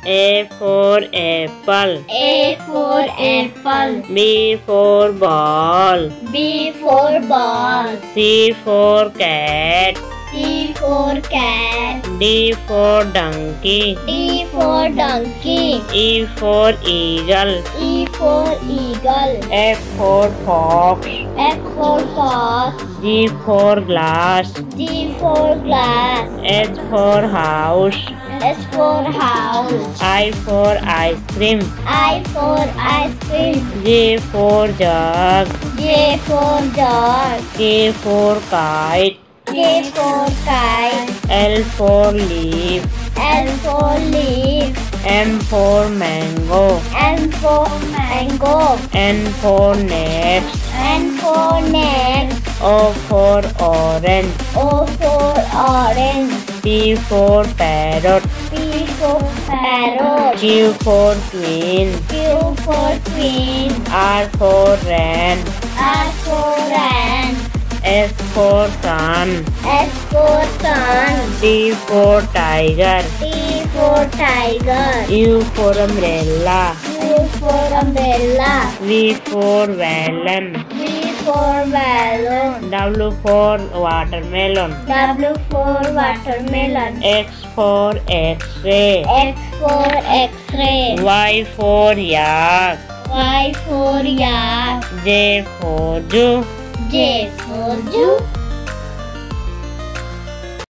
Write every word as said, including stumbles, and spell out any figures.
A for apple. A for apple. B for ball. B for ball. C for cat. C for cat. D for donkey. D for donkey. E for eagle. E for eagle. F for fox. F for fox. G for glass. G for glass. H for house. S for house. I for ice cream. I for ice cream. J for jug. J for dog. K for kite. K for kite. L for leaf. L for leaf. M for mango. M for mango. N for net. N for net. O for orange. O for orange. P for parrot. P for parrot. Q for queen. Q for queen. R for ran. R for ant. S for sun. S for sun. T for tiger. T for tiger. U for umbrella. U for umbrella. V for melon. V for balloon. W for watermelon. W for watermelon. X for X-ray. X for X-ray. Y for yak. Y for yak. J for Jew. J for Jew.